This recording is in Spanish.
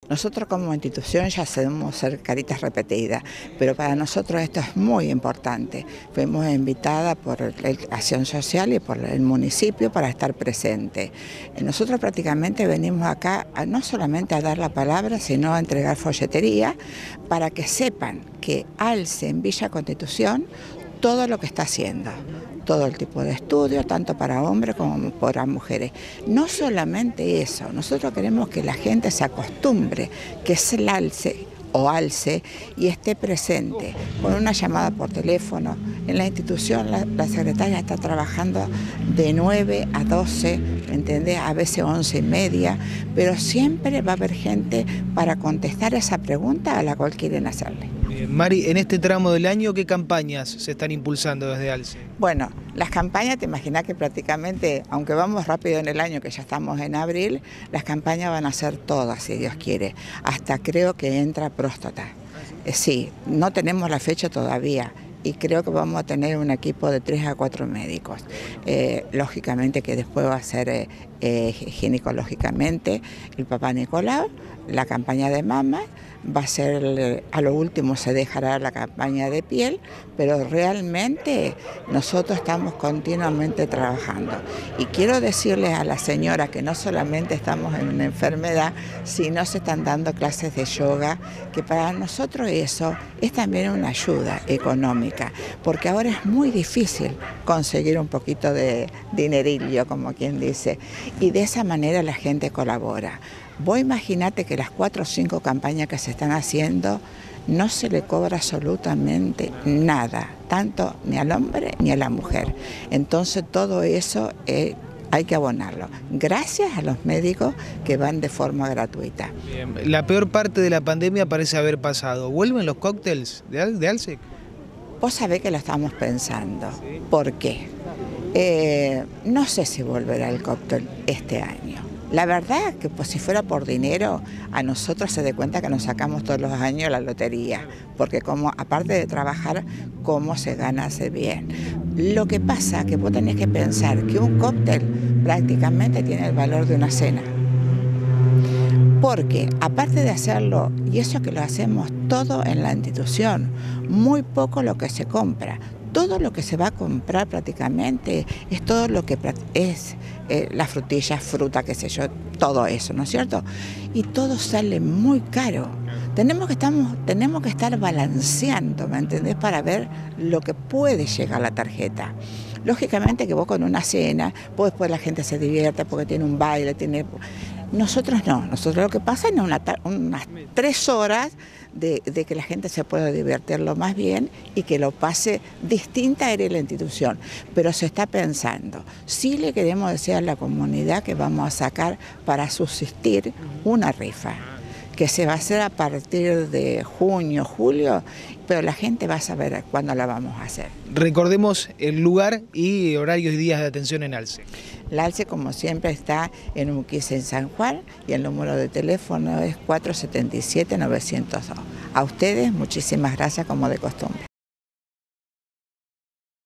Nosotros como institución ya sabemos ser caritas repetidas, pero para nosotros esto es muy importante. Fuimos invitadas por Acción Social y por el municipio para estar presentes. Nosotros prácticamente venimos acá no solamente a dar la palabra, sino a entregar folletería para que sepan que ALCE en Villa Constitución todo lo que está haciendo. Todo el tipo de estudio, tanto para hombres como para mujeres. No solamente eso, nosotros queremos que la gente se acostumbre, que es el ALCE o ALCE y esté presente con una llamada por teléfono. En la institución la secretaria está trabajando de 9 a 12, ¿me entendés? A veces 11:30, pero siempre va a haber gente para contestar esa pregunta a la cual quieren hacerle. Mari, en este tramo del año, ¿qué campañas se están impulsando desde ALCE? Bueno, las campañas, te imaginas que prácticamente, aunque vamos rápido en el año, que ya estamos en abril, las campañas van a ser todas, si Dios quiere. Hasta creo que entra próstata. Sí, no tenemos la fecha todavía. Y creo que vamos a tener un equipo de 3 a 4 médicos. Lógicamente que después va a ser ginecológicamente el papá Nicolau, la campaña de mama, va a ser, a lo último se dejará la campaña de piel, pero realmente nosotros estamos continuamente trabajando. Y quiero decirles a la señora que no solamente estamos en una enfermedad, sino se están dando clases de yoga, que para nosotros eso es también una ayuda económica, porque ahora es muy difícil conseguir un poquito de dinerillo, como quien dice, y de esa manera la gente colabora. Vos imaginate que las 4 o 5 campañas que se están haciendo no se le cobra absolutamente nada, tanto ni al hombre ni a la mujer. Entonces todo eso hay que abonarlo, gracias a los médicos que van de forma gratuita. Bien. La peor parte de la pandemia parece haber pasado. ¿Vuelven los cócteles de ALCE? Vos sabés que lo estamos pensando. ¿Sí? ¿Por qué? No sé si volverá el cóctel este año. La verdad que pues, si fuera por dinero, a nosotros se dé cuenta que nos sacamos todos los años la lotería, porque como aparte de trabajar, cómo se gana hace bien. Lo que pasa que vos tenés que pensar que un cóctel prácticamente tiene el valor de una cena. Porque aparte de hacerlo, y eso que lo hacemos todo en la institución, muy poco lo que se compra. Todo lo que se va a comprar prácticamente es todo lo que es las frutillas, fruta, qué sé yo, todo eso, ¿no es cierto? Y todo sale muy caro. Tenemos que estar balanceando, ¿me entendés? Para ver lo que puede llegar a la tarjeta. Lógicamente que vos con una cena, pues después la gente se divierte porque tiene un baile, tiene... Nosotros no, nosotros lo que pasa es unas 3 horas de que la gente se pueda divertir lo más bien y que lo pase distinta a la institución. Pero se está pensando, sí le queremos decir a la comunidad que vamos a sacar para subsistir una rifa, que se va a hacer a partir de junio, julio, pero la gente va a saber cuándo la vamos a hacer. Recordemos el lugar y horarios y días de atención en ALCE. La ALCE, como siempre, está en Urquiza, en San Juan, y el número de teléfono es 477-902. A ustedes, muchísimas gracias, como de costumbre.